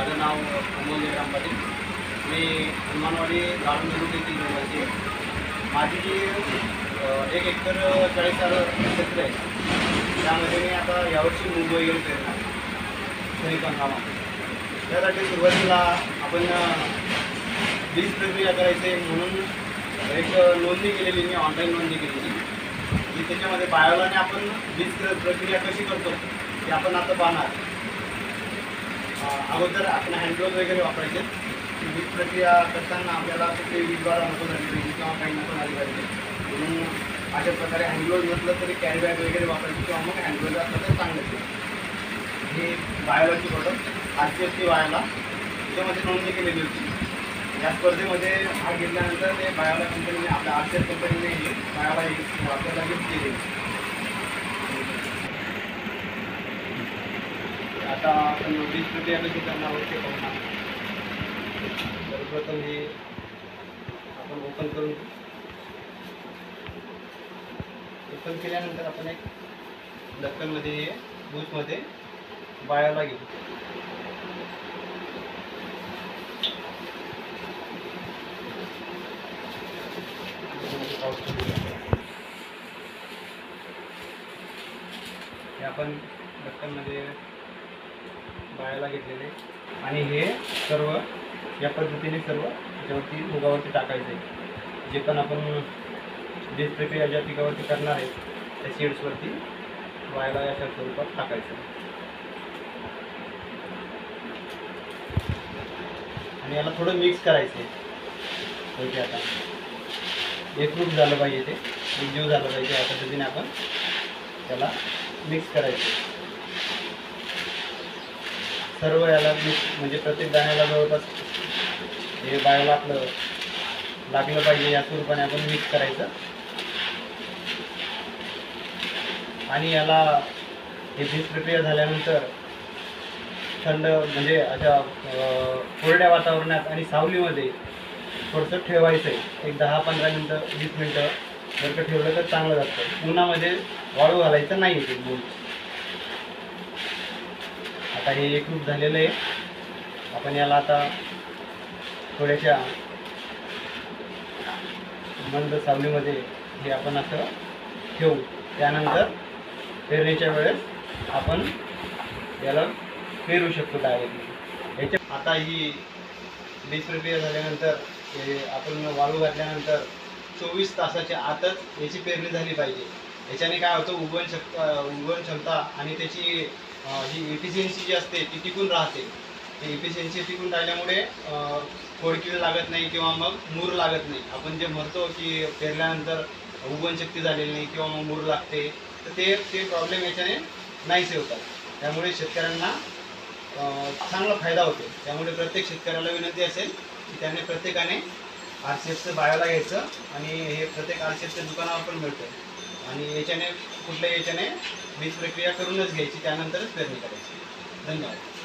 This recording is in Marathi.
माझं नाव अमोल जयराम पाटील. मी हनुमानवाडी गाळून तालुक्यातील रहिवासी आहे. माझी जी 1 एकर 40,000 क्षेत्र आहे, त्यामध्ये मी आता यावर्षी मूग वगैरे पेरणार खरीप हंगामात. त्यासाठी सुरुवातीला आपण बीज प्रक्रिया करायची म्हणून एक नोंदणी केलेली, मी ऑनलाईन नोंदणी केलेली की त्याच्यामध्ये बायोलाने आपण बीज प्रक्रिया कशी करतो ते आपण आता पाहणार. अगोदर आपण हँडग्लोव्ज वगैरे वापरायचे. बीज प्रक्रिया करताना आपल्याला कुठे वीजबाधा नको झाली पाहिजे किंवा काही नको झाली पाहिजे म्हणून अशा प्रकारे हँडग्लोव्ज नसलं तरी कॅरी बॅग वगैरे वापरायची किंवा मग हँडग्लोव्ज असलं तर चांगलं. ही बायोलाची प्रोडक्ट RCFC बायोला त्याच्यामध्ये नोंदणी केलेली होती. या स्पर्धेमध्ये भाग घेतल्यानंतर ते बायोला कंपनीने, आपल्या RCF कंपनीने ही बायोला आपल्याला गिफ्ट केली. आता आपण बीज प्रक्रिया कशी करणार आहोत ते पाहणार. सर्वप्रथम हे आपण ओपन करून घेऊ. ओपन केल्यानंतर आपण एक ढक्कनमध्ये बूथमध्ये बायोला घेऊ. हे आपण ढक्कनमध्ये बायोला घेतलेले आणि हे सर्व या पद्धतीने सर्व त्याच्यावरती मुगावरती टाकायचं आहे. जे पण आपण बीज प्रक्रिया ज्या पिकावरती करणार आहे त्या सीड्सवरती बायोला याच्या स्वरूपात टाकायचं आणि याला थोडं मिक्स करायचं आहे. ओके, आता एकरूप झालं पाहिजे, ते एकजीव झालं पाहिजे. या पद्धतीने आपण त्याला मिक्स करायचं. सर्व याला मिक्स म्हणजे प्रत्येक दाण्याला जवळपास हे बायोला आपलं लागलं पाहिजे या स्वरूपाने आपण मिक्स करायचं. आणि याला हे बीज प्रक्रिया झाल्यानंतर थंड म्हणजे अशा कोरड्या वातावरणात आणि सावलीमध्ये थोडंसं ठेवायचं आहे. एक 10-15 मिनटं 20 मिनटं जर का ठेवलं तर चांगलं जातं. उन्हामध्ये वाळू घालायचं नाही ते मूग. आता हे एकरूप झालेलं आहे. आपण याला आता थोड्याशा मंद सावलीमध्ये हे आपण असं ठेवू. त्यानंतर पेरणीच्या वेळेस आपण याला पेरू शकतो डायरेक्टली. याच्या आता ही बीज प्रक्रिया झाल्यानंतर हे आपण वाळू घातल्यानंतर 24 तासाच्या आतच याची पेरणी झाली पाहिजे. याच्याने काय होतं, उगवण क्षमता आणि त्याची जी एफिशियन्सी जी असते ती टिकून राहते. ती एफिशियन्सी टिकून राहिल्यामुळे खोडकीड लागत नाही किंवा मग मूर लागत नाही. आपण जे म्हणतो की पेरल्यानंतर उगवणशक्ती झालेली नाही किंवा मग मूर लागते, तर ते प्रॉब्लेम याच्याने नाहीसे होतात. त्यामुळे शेतकऱ्यांना चांगला फायदा होतो. त्यामुळे प्रत्येक शेतकऱ्याला विनंती असेल की त्याने प्रत्येकाने RCFचं बायोला घ्यायचं आणि हे प्रत्येक RCFच्या दुकानावर पण मिळतं आणि याच्याने कुठल्याही याच्याने बीज प्रक्रिया करूनच घ्यायची, त्यानंतरच पेरणी करायची. धन्यवाद.